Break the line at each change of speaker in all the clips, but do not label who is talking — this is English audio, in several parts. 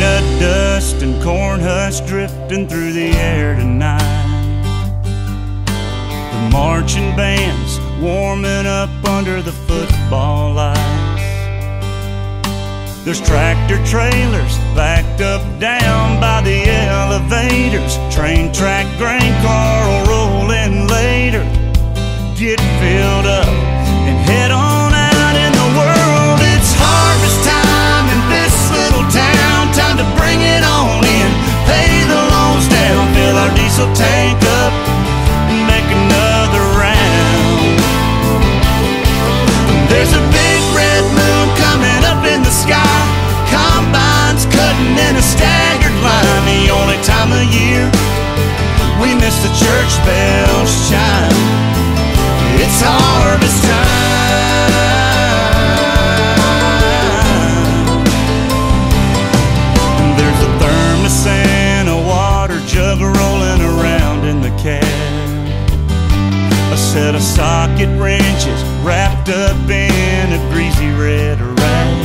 Peanut dust and corn husks drifting through the air tonight. The marching band's warming up under the football lights. There's tractor trailers backed up down by the elevators. Train track grain car will roll in later. Get filled up and head on out in the world. It's harvest time in this little town. Time to bring it on in, pay the loans down, fill our diesel tank up and make another round. There's a big red moon coming up in the sky. Combines cutting in a staggered line. The only time of year we miss the church bells chime. It's harvest time. There's a thermos and a water jug rolling around in the cab. A set of socket wrenches wrapped up in a greasy red rag.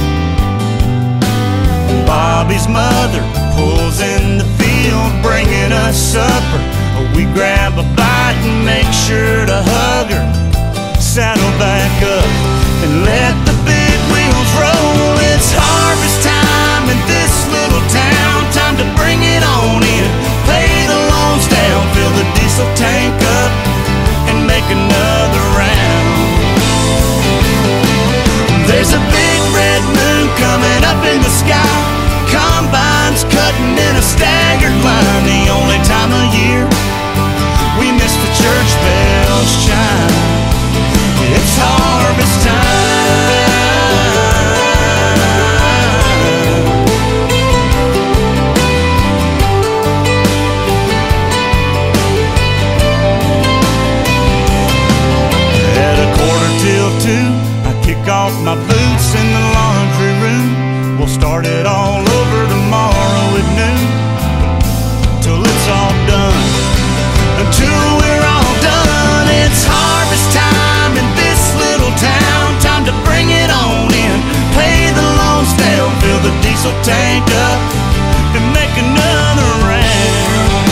Bobby's mother pulls in the field, bringing us supper. We grab a bite and make sure to hug her. Saddle back up and let the big wheels roll. It's harvest time in this little town. Time to bring it on in, pay the loans down, fill the diesel tank up and make another round. There's a big red moon coming up in the sky. Combines cutting in a staggered line. The only time of year we miss the church bells chime. It's harvest time. At 1:45, I kick off my boots in the laundry room. We'll start it all over tomorrow at noon, till it's all done, until we're all done. It's harvest time in this little town. Time to bring it on in, pay the loans down, fill the diesel tank up and make another round.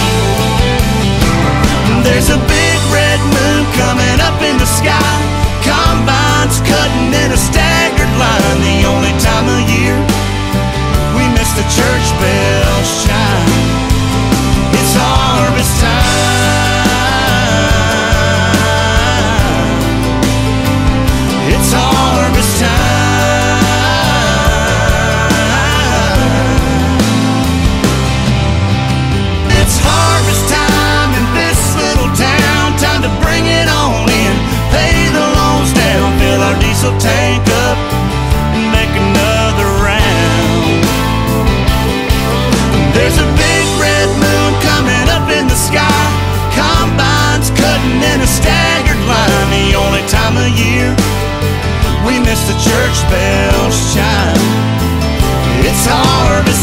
There's a big red moon coming up in the sky. Combines cutting in a staggered line. The only time of year we miss the church bells chime. It's harvest time. It's harvest time. It's harvest time in this little town. Time to bring it on in, pay the loans down, fill our diesel tank up and make another round. There's a big red moon coming up in the sky. Combines cutting in a staggered line. The only time of year we miss the church bells chime. It's harvest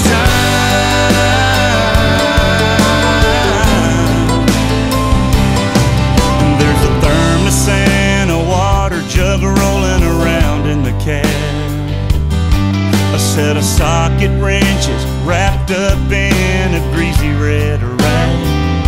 time. There's a thermos and a water jug rolling around in the cab. A set of socket wrenches wrapped up in a greasy red rag.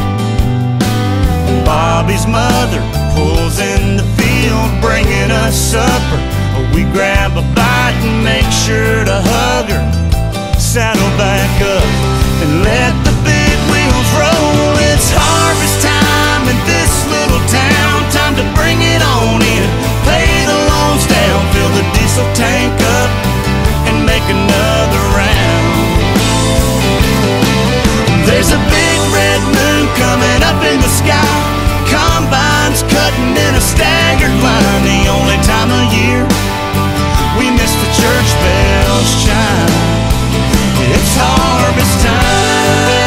Bobby's mother pulls in the field, bringing us supper. We grab a bite and make sure to hug her. Saddle back up and let the big wheels roll. It's harvest time in this little town. Time to bring it on in, pay the loans down, fill the diesel tank up and make another round. There's a big red moon coming up in the sky. Combines cutting in a staggered line. The only time of year we miss the church bells chime. It's harvest time.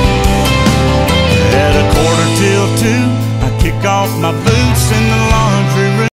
At 1:45, I kick off my boots in the laundry